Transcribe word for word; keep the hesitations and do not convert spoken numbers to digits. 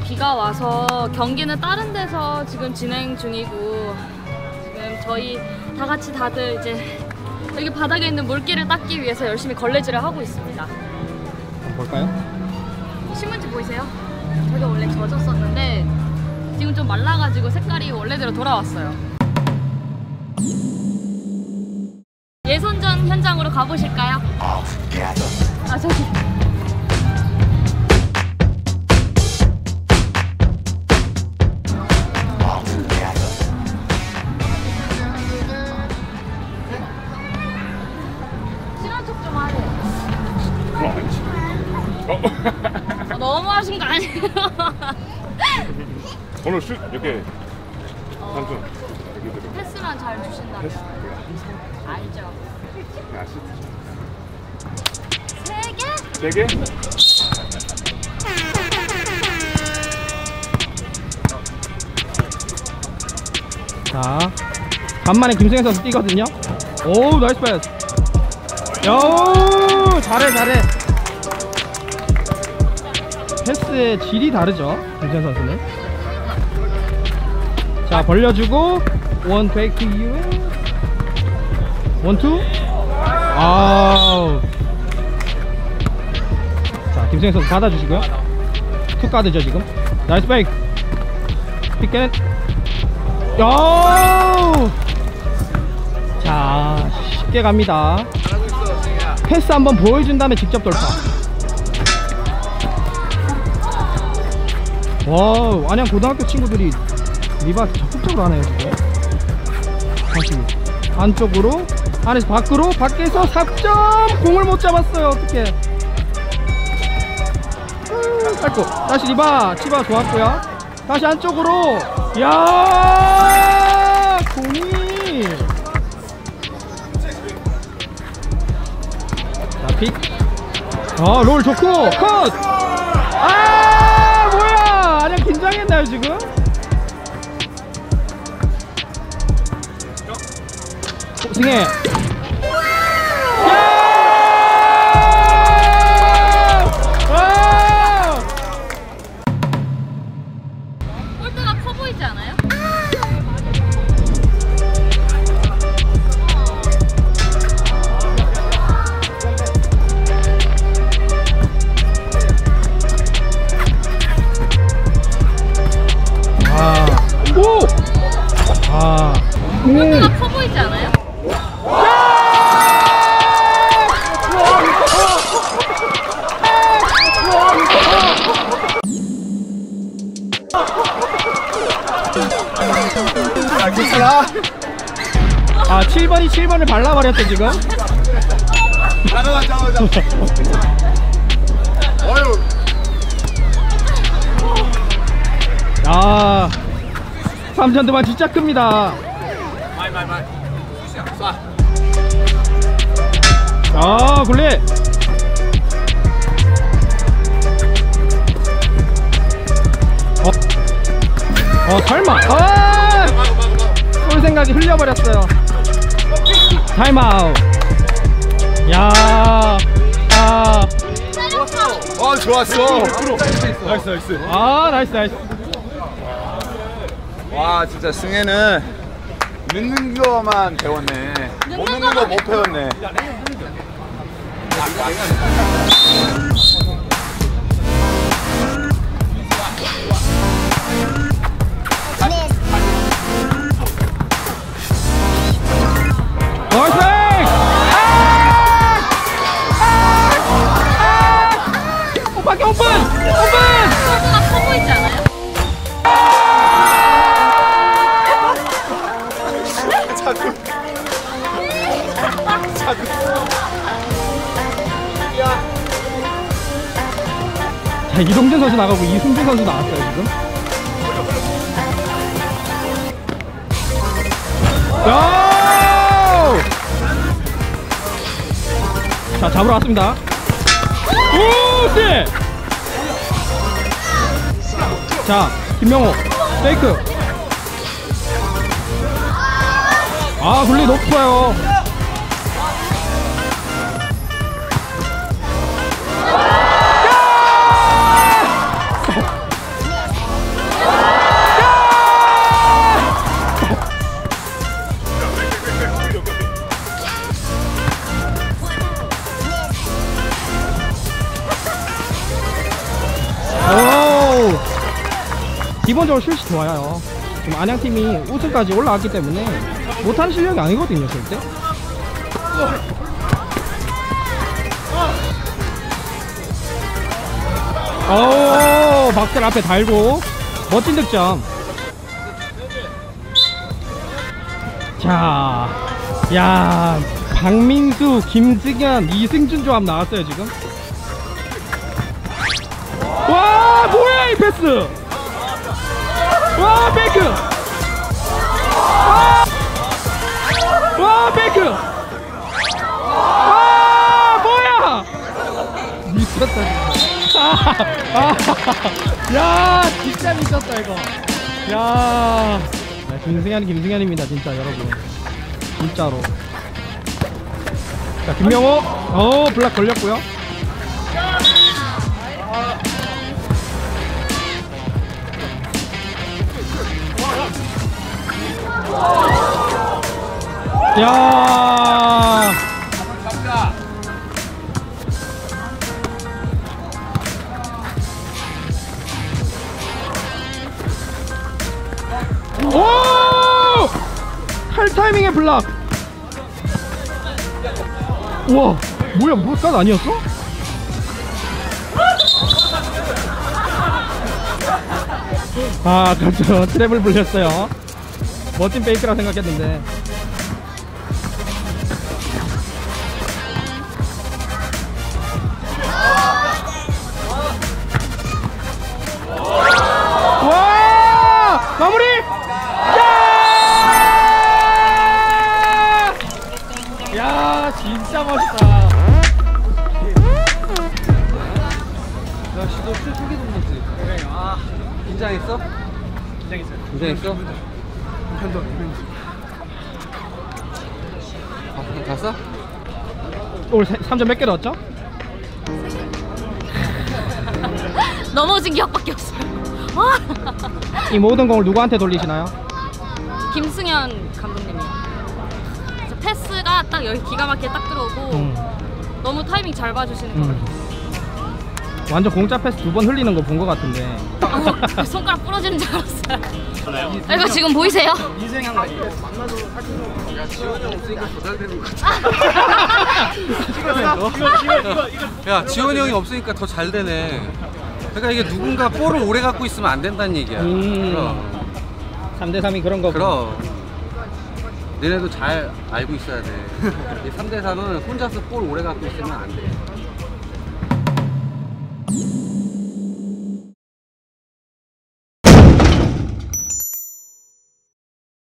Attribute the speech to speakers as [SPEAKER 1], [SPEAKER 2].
[SPEAKER 1] 비가 와서 경기는 다른 데서 지금 진행 중이고, 지금 저희 다 같이 다들 이제 여기 바닥에 있는 물기를 닦기 위해서 열심히 걸레질을 하고 있습니다.
[SPEAKER 2] 한번 볼까요?
[SPEAKER 1] 신문지 보이세요? 저게 원래 젖었었는데 지금 좀 말라가지고 색깔이 원래대로 돌아왔어요. 예선전 현장으로 가보실까요? 아 저기. 친한 척 좀 하래. 어, 너무 하신 거 아니에요?
[SPEAKER 3] 오늘 슛 이렇게 삼촌
[SPEAKER 1] 패스만 잘 주신다면
[SPEAKER 3] 패스
[SPEAKER 1] 알죠. 세 개?
[SPEAKER 3] 세 개?
[SPEAKER 2] 자, 간만에 김승현 선수 뛰거든요. 오, 나이스 패스. 야, 잘해 잘해. 패스의 질이 다르죠, 김승현 선수는. 자, 벌려주고 원 페이크 이후에 원투. 아우. 자, 김승현 선수 받아주시고요. 투 가드죠 지금. 나이스 페이크. 픽켓. 야! 자, 쉽게 갑니다. 패스 한번 보여준 다음에 직접 돌파. 와, 안양 고등학교 친구들이 리바 적극적으로 하네요 지금. 다시 안쪽으로, 안에서 밖으로, 밖에서 사 점. 공을 못 잡았어요. 어떡해. 짧고 다시 리바. 치바 좋았고요. 다시 안쪽으로. 야, 공이. 자, 픽. 어, 롤 좋고 컷. 아, 뭐야, 안녕 긴장했나요 지금? 승혜. 야! 와!
[SPEAKER 1] 골대가 커 보이지 않아요?
[SPEAKER 2] 아. 오! 아.
[SPEAKER 1] 골대가 커 보이지 않아요?
[SPEAKER 2] 아, 칠 번이 칠 번을 발라버렸죠 지금.
[SPEAKER 3] 나가자마자 어휴.
[SPEAKER 2] 아, 삼 점 도만 진짜 큽니다. 아, 굴리. 어, 어, 설마. 아, 볼 생각이 흘려버렸어요. 타임아웃. 야, 아,
[SPEAKER 3] 어, 좋았어. 나이스 나이스.
[SPEAKER 2] 아, 나이스 나이스.
[SPEAKER 3] 와, 진짜 승혜는 넣는 거만 배웠네. 못 넣는 거 못 배웠네.
[SPEAKER 2] 나이스. 오빠 오픈! 오픈!
[SPEAKER 1] 골대가 커 보이지 않아요?
[SPEAKER 3] 자꾸 자꾸
[SPEAKER 2] 자, 이동준 선수 나가고 이승준 선수 나왔어요 지금. 야! 자, 잡으러 왔습니다. 오, 네. 자, 김명호 페이크. 아, 굴리 높아요. 기본적으로 슛이 좋아요. 지금 안양팀이 우승까지 올라왔기 때문에 못하는 실력이 아니거든요, 절대. 오, 박셀 앞에 달고 멋진 득점. 자, 야, 박민수, 김승현, 이승준 조합 나왔어요 지금. 와, 뭐야 이 패스. 와, 페이크. 와, 와, 페이크. 와, 뭐야. 미쳤다 진짜. 아, 아, 야, 진짜 미쳤다 이거. 야, 김승현이 김승현입니다 진짜 여러분. 진짜로. 자, 김명호. 어, 블락 걸렸고요. 야. 오! 탈 타이밍에 블락. 우와, 뭐야, 뭐가 아니었어? 아, 그렇죠. 트래블 불렸어요. 멋진 페이크라 생각했는데. 와! 마무리! 야! 야, 진짜 멋있다.
[SPEAKER 4] 야, 씨, 너 술 초기 좀 먹지? 그래, 아. 긴장했어? 긴장했어요. 긴장했어? 편도, 아, 갔어?
[SPEAKER 2] 오늘 삼 점 몇 개 넣었죠?
[SPEAKER 1] 넘어진 기억밖에 없어요. 와.
[SPEAKER 2] 이 모든 공을 누구한테 돌리시나요?
[SPEAKER 1] 김승현 감독님이요. 그래서 패스가 딱 여기 기가 막히게 딱 들어오고
[SPEAKER 2] 음.
[SPEAKER 1] 너무 타이밍 잘 봐주시는 것
[SPEAKER 2] 음.
[SPEAKER 1] 같아요.
[SPEAKER 2] 완전 공짜 패스 두 번 흘리는 거 본 거 같은데.
[SPEAKER 1] 어, 손가락 부러지는 줄 알았어요. 아, 이거 지금 보이세요?
[SPEAKER 4] 인생한 거 아니에요? 만나도 사귀는 야, 지원이 형 없으니까 더 잘 되는 거 같아. 찍었어? 이거, 이거, 이거. 야, 지원이 형이 없으니까 더 잘 되네. 그러니까 이게 누군가 볼을 오래 갖고 있으면 안 된다는 얘기야.
[SPEAKER 2] 음.
[SPEAKER 4] 그럼.
[SPEAKER 2] 삼 대 삼이 그런 거고.
[SPEAKER 4] 그럼. 너네도 잘 알고 있어야 돼. 삼 대 삼은 혼자서 볼 오래 갖고 있으면 안 돼.